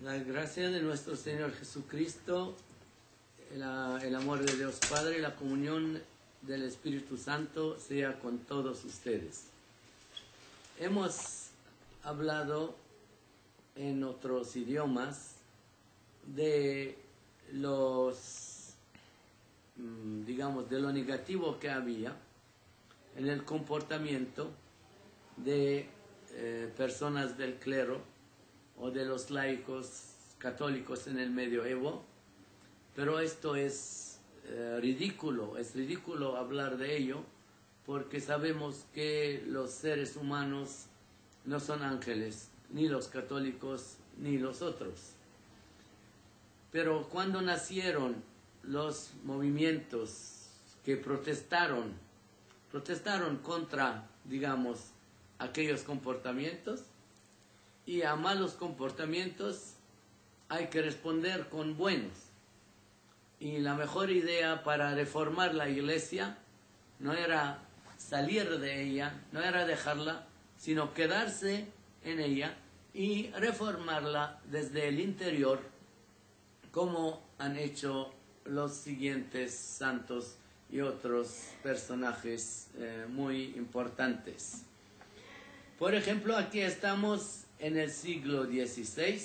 La gracia de nuestro Señor Jesucristo, el amor de Dios Padre y la comunión del Espíritu Santo sea con todos ustedes. Hemos hablado en otros idiomas de los, digamos, de lo negativo que había en el comportamiento de personas del clero o de los laicos católicos en el medioevo, pero esto es ridículo hablar de ello, porque sabemos que los seres humanos no son ángeles, ni los católicos ni los otros. Pero cuando nacieron los movimientos que protestaron contra, digamos, aquellos comportamientos, y a malos comportamientos hay que responder con buenos. Y la mejor idea para reformar la iglesia no era salir de ella, no era dejarla, sino quedarse en ella y reformarla desde el interior, como han hecho los siguientes santos y otros personajes muy importantes. Por ejemplo, aquí estamos en el siglo XVI,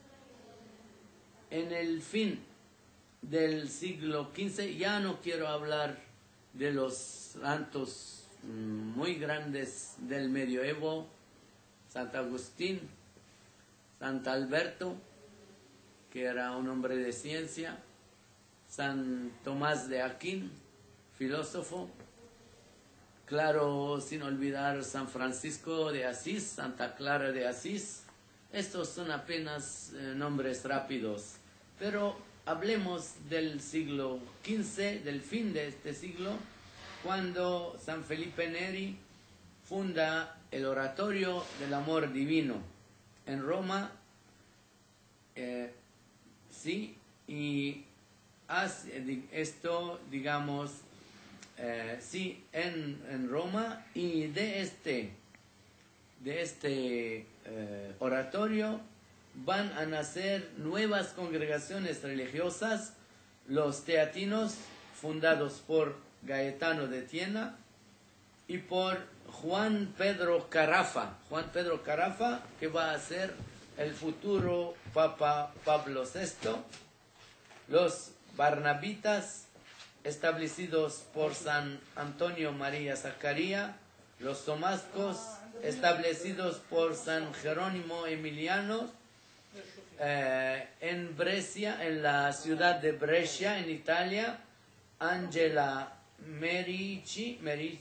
en el fin del siglo XV. Ya no quiero hablar de los santos muy grandes del medioevo, Sant Agustín, Sant Alberto, que era un hombre de ciencia, San Tomás de Aquín, filósofo, claro, sin olvidar San Francisco de Asís, Santa Clara de Asís. Estos son apenas nombres rápidos, pero hablemos del siglo XV, del fin de este siglo, cuando San Felipe Neri funda el Oratorio del Amor Divino en Roma, y hace esto, digamos, en Roma, y de este oratorio van a nacer nuevas congregaciones religiosas, los teatinos, fundados por Gaetano de Thiena y por Juan Pedro Carafa, que va a ser el futuro Papa Pablo VI, los Barnabitas, establecidos por San Antonio María Zacaría, los tomascos, establecidos por San Jerónimo Emiliano, en Brescia, en la ciudad de Brescia, en Italia, Angela Merici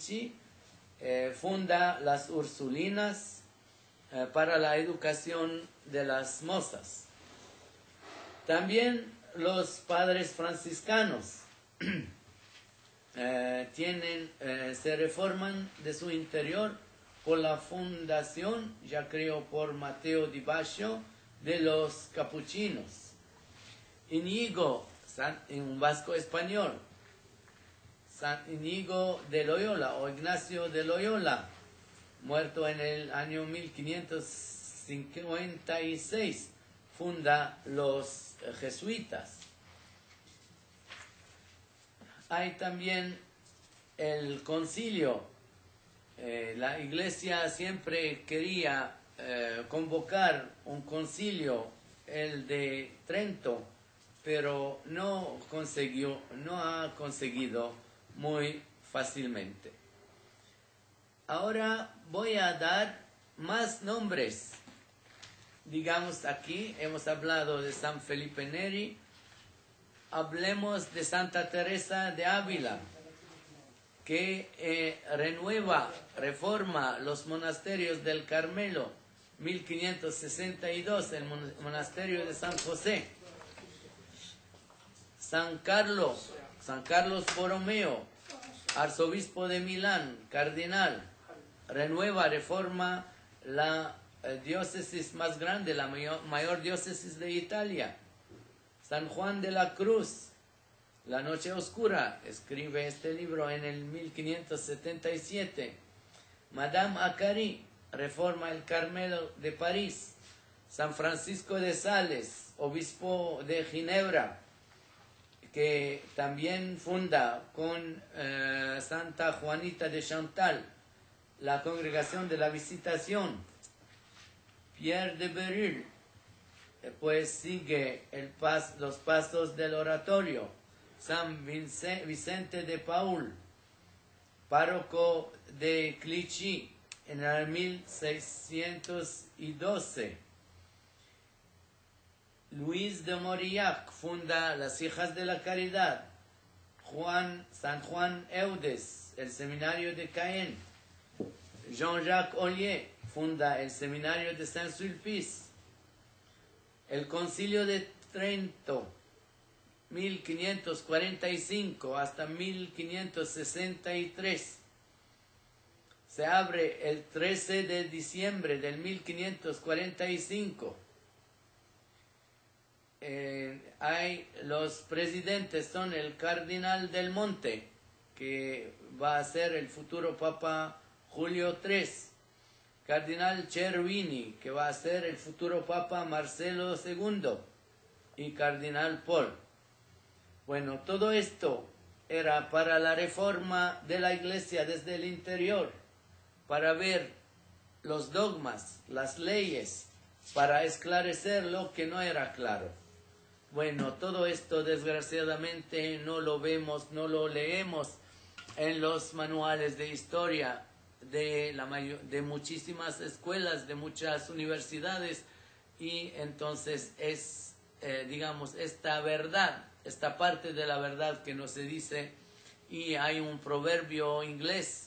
funda las Ursulinas para la educación de las mozas. También los padres franciscanos se reforman de su interior por la fundación, ya creo por Mateo di Bascio, de los capuchinos. Íñigo, un vasco español, San Íñigo de Loyola o Ignacio de Loyola, muerto en el año 1556, funda los jesuitas. Hay también el concilio. La iglesia siempre quería convocar un concilio, el de Trento, pero no ha conseguido muy fácilmente. Ahora voy a dar más nombres. Digamos, aquí hemos hablado de San Felipe Neri. Hablemos de Santa Teresa de Ávila, que reforma los monasterios del Carmelo, 1562, el monasterio de San José. San Carlos Borromeo, arzobispo de Milán, cardenal, reforma la diócesis más grande, la mayor diócesis de Italia. San Juan de la Cruz, La Noche Oscura, escribe este libro en el 1577. Madame Acari reforma el Carmelo de París. San Francisco de Sales, obispo de Ginebra, que también funda con Santa Juanita de Chantal la Congregación de la Visitación. Pierre de Beryl, pues sigue los pasos del oratorio. San Vicente de Paul, párroco de Clichy en el 1612. Luis de Mauriac funda las Hijas de la Caridad. San Juan Eudes, el seminario de Caen. Jean-Jacques Ollier funda el seminario de Saint-Sulpice. El Concilio de Trento, 1545 hasta 1563. Se abre el 13 de diciembre del 1545. Los presidentes son el cardenal del Monte, que va a ser el futuro Papa Julio III, cardenal Cherubini, que va a ser el futuro Papa Marcelo II, y cardenal Paul. Bueno, todo esto era para la reforma de la Iglesia desde el interior, para ver los dogmas, las leyes, para esclarecer lo que no era claro. Bueno, todo esto desgraciadamente no lo vemos, no lo leemos en los manuales de historia de muchísimas escuelas, de muchas universidades, y entonces es, digamos, esta verdad, esta parte de la verdad que no se dice, y hay un proverbio inglés,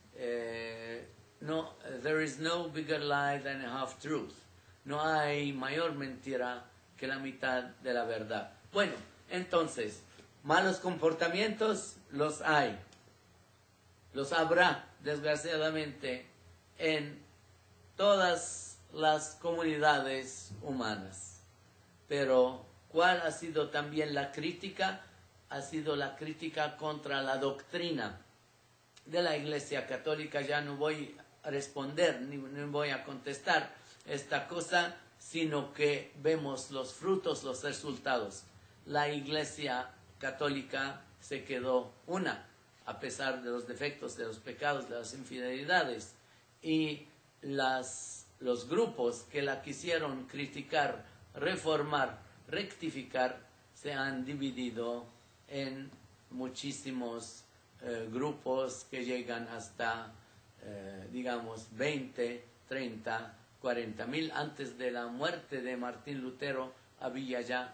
there is no bigger lie than a half truth. No hay mayor mentira que la mitad de la verdad. Bueno, entonces, malos comportamientos los hay. Los habrá, desgraciadamente, en todas las comunidades humanas. Pero, ¿cuál ha sido también la crítica? Ha sido la crítica contra la doctrina de la Iglesia Católica. Ya no voy a responder, ni voy a contestar esta cosa, sino que vemos los frutos, los resultados. La Iglesia Católica se quedó una, a pesar de los defectos, de los pecados, de las infidelidades, y los grupos que la quisieron criticar, reformar, rectificar, se han dividido en muchísimos grupos que llegan hasta, digamos, 20, 30, 40,000. Antes de la muerte de Martín Lutero había ya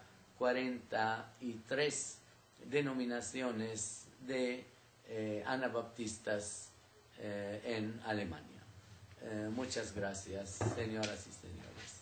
43 denominaciones de anabaptistas en Alemania. Muchas gracias, señoras y señores.